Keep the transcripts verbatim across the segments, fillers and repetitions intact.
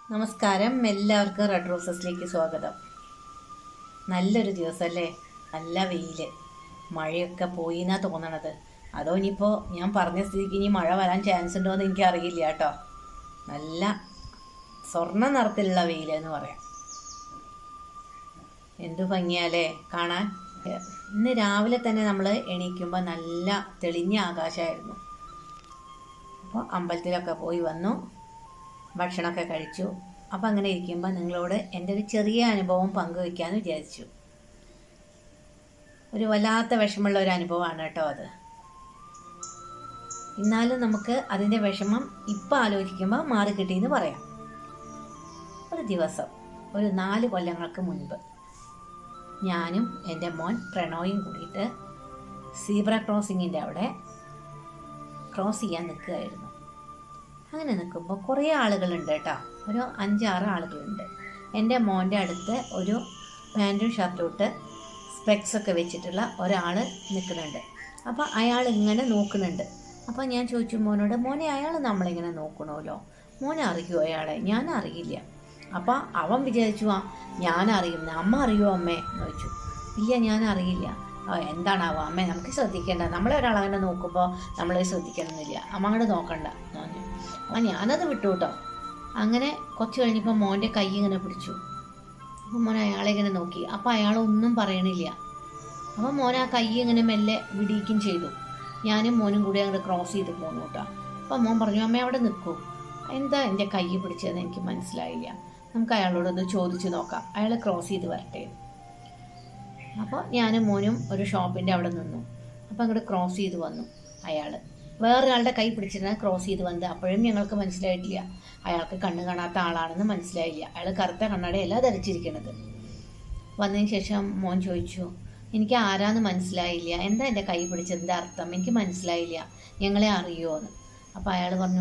നമസ്കാരം, എല്ലാവർക്കും റെഡ് റോസസിലേക്ക് സ്വാഗതം. നല്ലൊരു ദിവസമല്ലേ, നല്ല വെയിൽ, മഴയൊക്കെ പോയി എന്നാണ് തോന്നണത്. അതോ ഇനിയിപ്പോൾ ഞാൻ പറഞ്ഞ സ്ഥിതിക്ക് ഇനി മഴ വരാൻ ചാൻസ് ഉണ്ടോ എന്ന് എനിക്കറിയില്ല കേട്ടോ. നല്ല സ്വർണ്ണ നിറത്തിലുള്ള വെയിലെന്ന് പറയാം. എന്തു ഭംഗിയാലേ കാണാൻ. ഇന്ന് രാവിലെ തന്നെ നമ്മൾ എണീക്കുമ്പോൾ നല്ല തെളിഞ്ഞ ആകാശമായിരുന്നു. അപ്പോൾ അമ്പലത്തിലൊക്കെ പോയി വന്നു, ഭക്ഷണമൊക്കെ കഴിച്ചു. അപ്പം അങ്ങനെ ഇരിക്കുമ്പോൾ നിങ്ങളോട് എൻ്റെ ഒരു ചെറിയ അനുഭവം പങ്കുവയ്ക്കാമെന്ന് വിചാരിച്ചു. ഒരു വല്ലാത്ത വിഷമമുള്ള ഒരു അനുഭവമാണ് കേട്ടോ അത്. എന്നാലും നമുക്ക് അതിൻ്റെ വിഷമം ഇപ്പം ആലോചിക്കുമ്പോൾ മാറി കിട്ടിയെന്ന് പറയാം. ഒരു ദിവസം ഒരു നാല് കൊല്ലങ്ങൾക്ക് മുൻപ് ഞാനും എൻ്റെ മോൻ പ്രണോയും കൂടിയിട്ട് സീബ്ര ക്രോസിങ്ങിൻ്റെ അവിടെ ക്രോസ് ചെയ്യാൻ നിൽക്കുകയായിരുന്നു. അങ്ങനെ നിൽക്കുമ്പോൾ കുറേ ആളുകളുണ്ട് കേട്ടോ, ഒരു അഞ്ചാറ് ആളുകളുണ്ട്. എൻ്റെ മോൻ്റെ അടുത്ത് ഒരു പാൻറ്റും ഷർട്ടും ഇട്ട് സ്പെക്സൊക്കെ വെച്ചിട്ടുള്ള ഒരാൾ നിൽക്കുന്നുണ്ട്. അപ്പോൾ അയാൾ ഇങ്ങനെ നോക്കുന്നുണ്ട്. അപ്പോൾ ഞാൻ ചോദിച്ചു മോനോട്, മോനെ അയാൾ നമ്മളിങ്ങനെ നോക്കണമല്ലോ, മോനെ അറിയുമോ അയാളെ? ഞാൻ അറിയില്ല. അപ്പോൾ അവൻ വിചാരിച്ചു ആ ഞാൻ അറിയുന്ന അമ്മ അറിയുമോ അമ്മേ എന്ന് ചോദിച്ചു. ഇല്ല, ഞാൻ അറിയില്ല. എന്താണാവോ അമ്മേ, നമുക്ക് ശ്രദ്ധിക്കേണ്ട, നമ്മളെ ഒരാളങ്ങനെ നോക്കുമ്പോൾ നമ്മളെ ശ്രദ്ധിക്കണമെന്നില്ല, അമ്മ അങ്ങോട്ട് നോക്കണ്ട എന്ന് പറഞ്ഞു. അപ്പം ഞാനത് വിട്ടു കേട്ടോ. അങ്ങനെ കുറച്ച് കഴിഞ്ഞപ്പോൾ മോൻ്റെ കൈ ഇങ്ങനെ പിടിച്ചു. അപ്പോൾ മോൻ അയാളെ ഇങ്ങനെ നോക്കി. അപ്പോൾ അയാളൊന്നും പറയണില്ല. അപ്പോൾ മോൻ ആ കൈ ഇങ്ങനെ മെല്ലെ വിടിയിക്കും ചെയ്തു. ഞാനും മോനും കൂടി അങ്ങോട്ട് ക്രോസ് ചെയ്ത് പോന്നു കേട്ടോ. അപ്പോൾ മോൻ പറഞ്ഞു, അമ്മ അവിടെ നിൽക്കൂ, എന്താ എൻ്റെ കൈ പിടിച്ചതെന്ന് എനിക്ക് മനസ്സിലായില്ല, നമുക്ക് അയാളോടൊന്ന് ചോദിച്ചു നോക്കാം, അയാൾ ക്രോസ് ചെയ്ത് വരട്ടെ. അപ്പോൾ ഞാനും മോനും ഒരു ഷോപ്പിൻ്റെ അവിടെ നിന്നു. അപ്പോൾ അങ്ങോട്ട് ക്രോസ് ചെയ്ത് വന്നു അയാൾ. വേറൊരാളുടെ കൈ പിടിച്ചിട്ടാണ് ക്രോസ് ചെയ്ത് വന്നത്. അപ്പോഴും ഞങ്ങൾക്ക് മനസ്സിലായിട്ടില്ല, അയാൾക്ക് കണ്ണ് കാണാത്ത ആളാണെന്ന് മനസ്സിലായില്ല. അയാൾ കറുത്ത കണ്ണടയല്ല ധരിച്ചിരിക്കുന്നത്. വന്നതിന് ശേഷം മോൻ ചോദിച്ചു, എനിക്ക് ആരാന്ന് മനസ്സിലായില്ല, എന്താ എൻ്റെ കൈ പിടിച്ചതിൻ്റെ അർത്ഥം, എനിക്ക് മനസ്സിലായില്ല, ഞങ്ങളെ അറിയുമോ എന്ന്. അപ്പോൾ അയാൾ പറഞ്ഞു,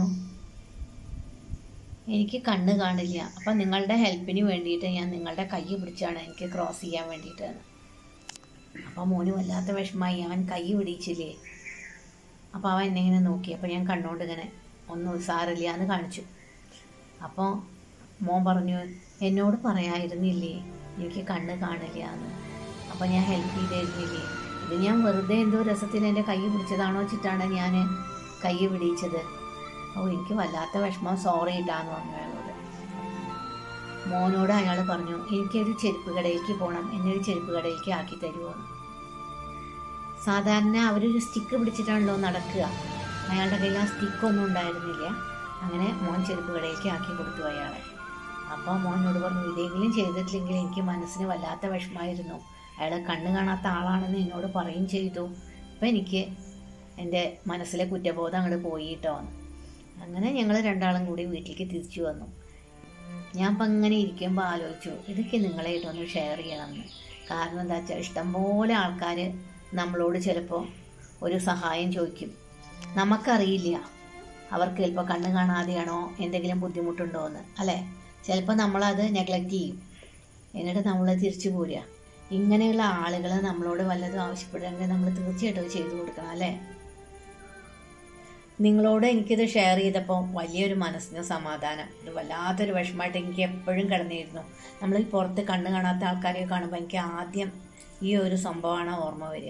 എനിക്ക് കണ്ണ് കാണില്ല, അപ്പം നിങ്ങളുടെ ഹെൽപ്പിന് വേണ്ടിയിട്ട് ഞാൻ നിങ്ങളുടെ കൈ പിടിച്ചാണ് എനിക്ക് ക്രോസ് ചെയ്യാൻ വേണ്ടിയിട്ടാണ്. അപ്പോൾ മോന് വല്ലാത്ത വിഷമമായി, അവൻ കൈ പിടിച്ചില്ലേ. അപ്പോൾ അവൻ എന്നെ ഇങ്ങനെ നോക്കി. അപ്പോൾ ഞാൻ കണ്ണുകൊണ്ട് ഇങ്ങനെ ഒന്നും സാരില്ല എന്ന് കാണിച്ചു. അപ്പോൾ മോൻ പറഞ്ഞു, എന്നോട് പറയായിരുന്നില്ലേ എനിക്ക് കണ്ണ് കാണില്ല എന്ന്, അപ്പോൾ ഞാൻ ഹെൽപ്പ് ചെയ്തിരുന്നില്ലേ, ഇത് ഞാൻ വെറുതെ എന്തോ രസത്തിന് എൻ്റെ കൈ പിടിച്ചതാണോ വെച്ചിട്ടാണ് ഞാൻ കൈ പിടിച്ചത്. ഓ എനിക്ക് വല്ലാത്ത വിഷമം, സോറി ഇട്ടാന്ന് പറഞ്ഞു അയാളോട്. മോനോട് അയാൾ പറഞ്ഞു, എനിക്കൊരു ചെരുപ്പ് കടയിലേക്ക് പോകണം, എന്നെ ഒരു ചെരുപ്പ് കടയിലേക്ക് ആക്കി തരുമോ എന്ന്. സാധാരണ അവരൊരു സ്റ്റിക്ക് പിടിച്ചിട്ടാണല്ലോ നടക്കുക, അയാളുടെ കയ്യിൽ ആ സ്റ്റിക്കൊന്നും ഉണ്ടായിരുന്നില്ല. അങ്ങനെ മോൻ ചെരുപ്പ് കടയിലേക്ക് ആക്കി കൊടുത്തു അയാളെ. അപ്പോൾ മോനോട് പറഞ്ഞു, ഇതെങ്കിലും ചെയ്തിട്ടില്ലെങ്കിൽ എനിക്ക് മനസ്സിന് വല്ലാത്ത വിഷമമായിരുന്നു, അയാൾ കണ്ണ് കാണാത്ത ആളാണെന്ന് എന്നോട് പറയുകയും ചെയ്തു, അപ്പം എനിക്ക് എൻ്റെ മനസ്സിലെ കുറ്റബോധം അങ്ങോട്ട് പോയിട്ടോ. അങ്ങനെ ഞങ്ങൾ രണ്ടാളും കൂടി വീട്ടിലേക്ക് തിരിച്ചു വന്നു. ഞാൻ ഇപ്പം അങ്ങനെ ഇരിക്കുമ്പോൾ ആലോചിച്ചു, ഇതൊക്കെ നിങ്ങളായിട്ടൊന്ന് ഷെയർ ചെയ്യണമെന്ന്. കാരണം എന്താ വെച്ചാൽ ഇഷ്ടംപോലെ ആൾക്കാർ നമ്മളോട് ചിലപ്പോൾ ഒരു സഹായം ചോദിക്കും, നമുക്കറിയില്ല അവർക്ക് ചിലപ്പോൾ കണ്ണ് കാണാതെയാണോ എന്തെങ്കിലും ബുദ്ധിമുട്ടുണ്ടോ എന്ന്, അല്ലേ? ചിലപ്പോൾ നമ്മളത് നെഗ്ലക്റ്റ് ചെയ്യും, എന്നിട്ട് നമ്മൾ തിരിച്ചു പോരുക. ഇങ്ങനെയുള്ള ആളുകൾ നമ്മളോട് വല്ലതും ആവശ്യപ്പെടുകയാണെങ്കിൽ നമ്മൾ തീർച്ചയായിട്ടും ചെയ്തു കൊടുക്കണം, അല്ലേ? നിങ്ങളോട് എനിക്കിത് ഷെയർ ചെയ്തപ്പോൾ വലിയൊരു മനസ്സിന് സമാധാനം, ഒരു വല്ലാത്തൊരു വിഷമമായിട്ട് എനിക്ക് എപ്പോഴും കിടന്നിരുന്നു. നമ്മൾ പുറത്ത് കണ്ണ് കാണാത്ത ആൾക്കാരെ കാണുമ്പോൾ എനിക്ക് ആദ്യം ഈ ഒരു സംഭവമാണ് ഓർമ്മ വരിക.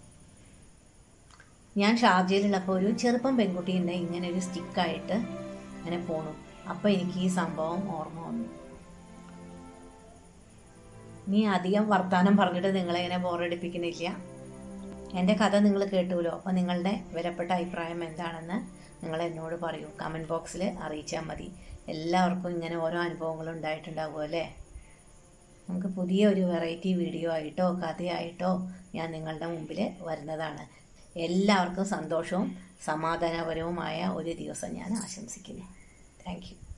ഞാൻ ഷാർജയിലുള്ളപ്പോൾ ഒരു ചെറുപ്പം പെൺകുട്ടീൻ്റെ ഇങ്ങനെ ഒരു സ്റ്റിക്കായിട്ട് ഇങ്ങനെ പോണു. അപ്പോൾ എനിക്ക് ഈ സംഭവം ഓർമ്മ വന്നു. നീ അധികം വർത്തമാനം പറഞ്ഞിട്ട് നിങ്ങളെങ്ങനെ ബോറടിപ്പിക്കുന്നില്ല. എൻ്റെ കഥ നിങ്ങൾ കേട്ടുല്ലോ. അപ്പോൾ നിങ്ങളുടെ വിലപ്പെട്ട അഭിപ്രായം എന്താണെന്ന് നിങ്ങൾ എന്നോട് പറയൂ, കമൻറ്റ് ബോക്സിൽ അറിയിച്ചാൽ മതി. എല്ലാവർക്കും ഇങ്ങനെ ഓരോ അനുഭവങ്ങളും ഉണ്ടായിട്ടുണ്ടാകും അല്ലേ? നമുക്ക് പുതിയ ഒരു വെറൈറ്റി വീഡിയോ ആയിട്ടോ കഥയായിട്ടോ ഞാൻ നിങ്ങളുടെ മുമ്പിൽ വരുന്നതാണ്. എല്ലാവർക്കും സന്തോഷവും സമാധാനപരവുമായ ഒരു ദിവസം ഞാൻ ആശംസിക്കുന്നു. Thank U.